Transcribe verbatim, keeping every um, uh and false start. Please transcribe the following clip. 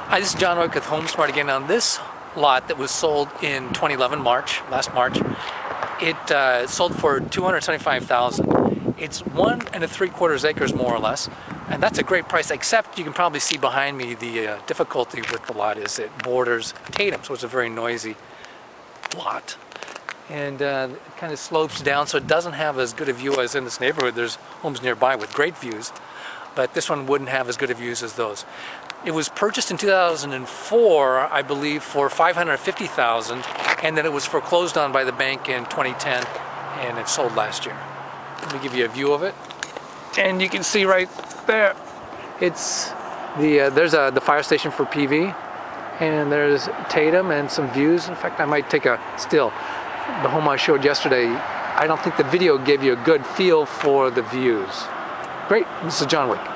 Hi, this is John Wick with HomeSmart again. On this lot that was sold in twenty eleven, March, last March, it uh, sold for two hundred seventy-five thousand dollars. It's one and a three quarters acres more or less, and that's a great price, except you can probably see behind me the uh, difficulty with the lot is it borders Tatum, so it's a very noisy lot. And uh, it kind of slopes down, so it doesn't have as good a view as in this neighborhood. There's homes nearby with great views, but this one wouldn't have as good of views as those. It was purchased in two thousand four, I believe, for five hundred fifty thousand dollars, and then it was foreclosed on by the bank in twenty ten, and it sold last year. Let me give you a view of it, and you can see right there, it's the uh, there's a the fire station for P V, and there's Tatum and some views. In fact, I might take a still. The home I showed yesterday, I don't think the video gave you a good feel for the views. Great, this is John Wick.